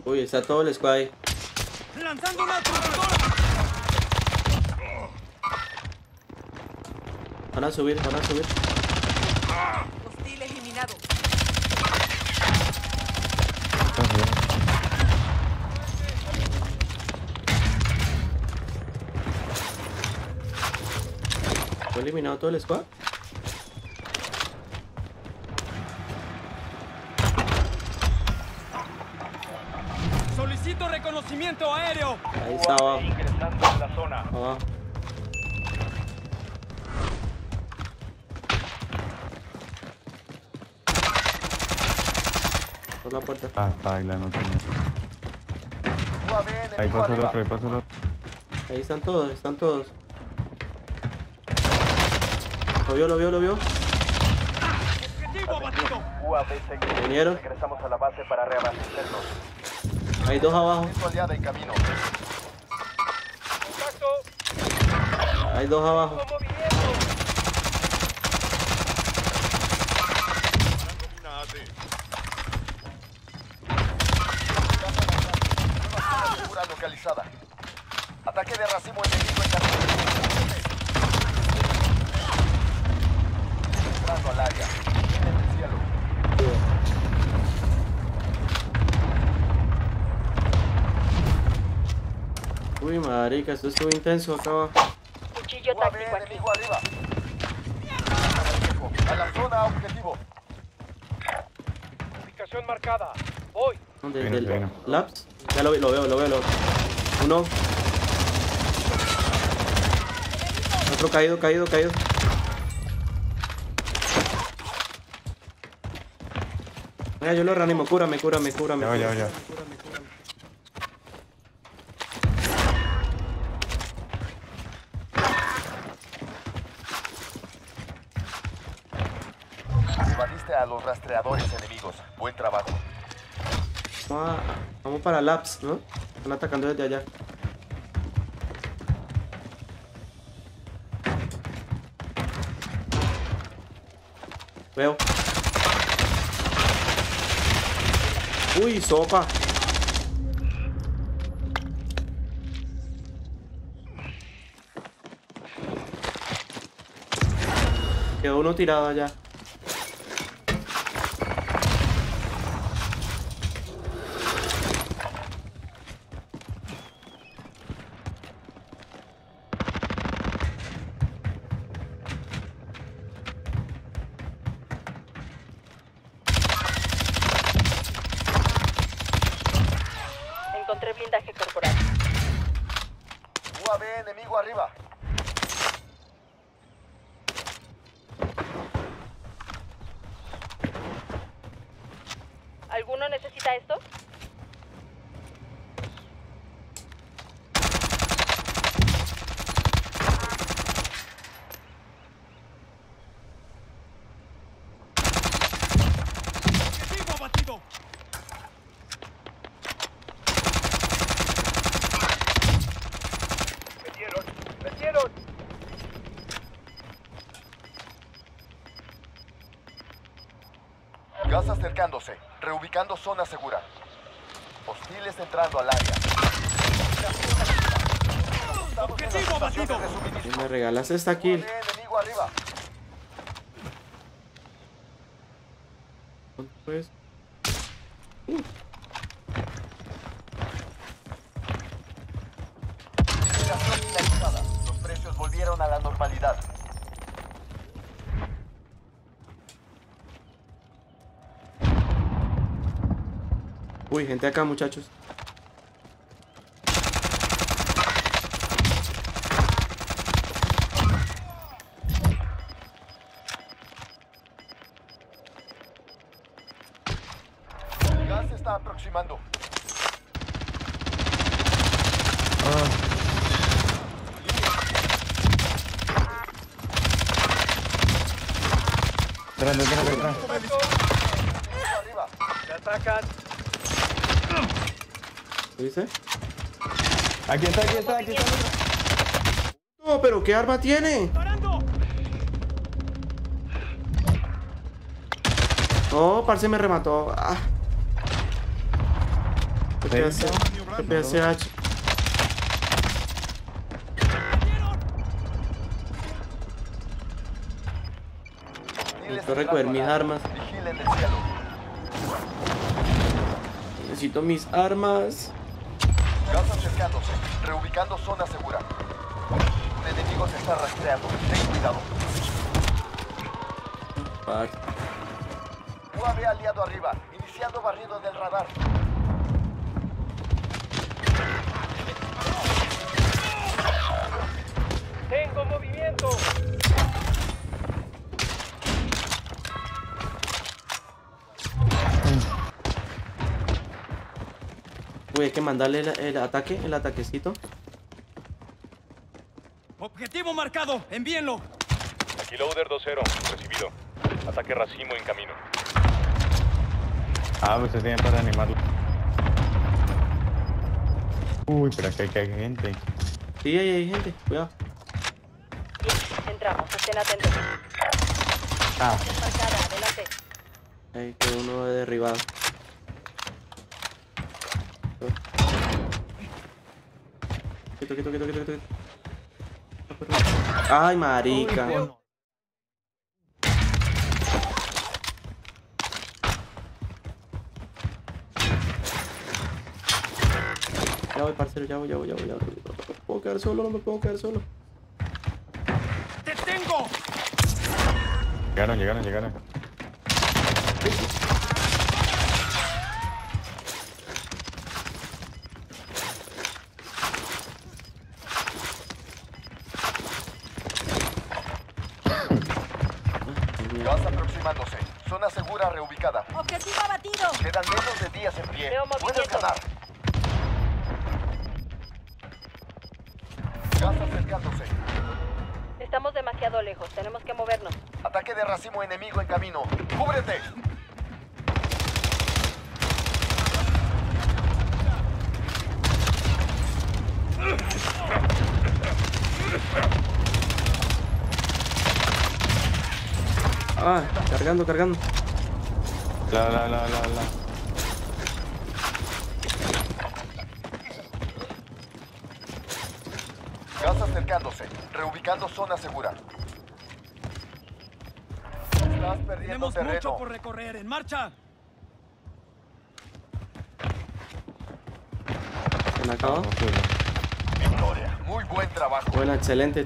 Uy, está todo el squad ahí. ¡Lanzando una ametralladora! Van a subir, van a subir. Hostil eliminado. ¿Fue eliminado todo el squad? ¡Solicito reconocimiento aéreo! Ahí está abajo. Ingresando en la zona. Abajo. Por la puerta. Ah, baila, no tiene. UAV Ahí enemigo pasó el arriba. otro, ahí pasó el otro. Ahí están todos, están todos. Lo vio. ¡Objetivo abatido! UAV seguido. Vinieron. Regresamos a la base para reabastecernos. Hay dos abajo. Esto aliada en camino. ¡Contacto! Hay dos abajo. ¡Movimiento! Zona segura localizada. Ataque de racimo enemigo en camino. Entrando al área. En el cielo. Uy, marica, esto estuvo intenso acá abajo. Cuchillo UAV táctico aquí. enemigo arriba. A la zona objetivo. Ubicación marcada. Voy. ¿Dónde? Viene, ¿Del viene. Labs? Ya lo veo. Uno. Otro caído. Mira, yo lo reanimo. Cúrame. Ya va. Evadiste a los rastreadores enemigos. Buen trabajo. Vamos para Labs, ¿no? Están atacando desde allá. Veo. Uy, sopa. Quedó uno tirado allá. Encontré blindaje corporal. UAV enemigo arriba. ¿Alguno necesita esto? ¡Objetivo abatido! ¡Metieron! Gas acercándose. Reubicando zona segura. Hostiles entrando al área. ¡Objetivo abatido! ¿Quién me regalas esta kill? UAV enemigo arriba. ¿Cuánto pues? Operación finalizada. Los precios volvieron a la normalidad. Uy, gente acá, muchachos. El gas se está aproximando. Detrás. Arriba. ¡Se atacan! ¿Qué dice? Aquí está. No, pero ¿qué arma tiene? ¡Parando! No, parce me remató. Ah. ¿Qué PSH? Necesito recoger mis armas. Vigilen el cielo. Necesito mis armas. Gas acercándose. Reubicando zona segura. Un enemigo se está rastreando. Ten cuidado. Fuck. UAV aliado arriba. Iniciando barrido del radar. Tengo movimiento. Uy, hay que mandarle el ataquecito. Objetivo marcado. Envíenlo. Aquí Loader 2-0, recibido. Ataque racimo en camino. Ah, pues se tiene para animarlo. Uy, pero aquí hay gente. Sí, ahí hay gente. Cuidado. Bien, entramos. Estén atentos. Ah, Marcada, adelante. Ahí quedó uno derribado. Quieto. Ay, marica. Ya voy, parcero, ya voy. No me puedo quedar solo. ¡Te tengo! llegaron. Gas aproximándose. Zona segura reubicada. Objetivo abatido. Quedan menos de días en pie. Veo Puedes movimiento. ganar. Gas acercándose. Estamos demasiado lejos. Tenemos que movernos. Ataque de racimo enemigo en camino. ¡Cúbrete! Ah, cargando. La. Gas acercándose. Reubicando zona segura. Estás perdiendo Tenemos terreno. mucho por recorrer. ¡En marcha! ¿Se me acabó? Victoria. Muy buen trabajo. Bueno, excelente.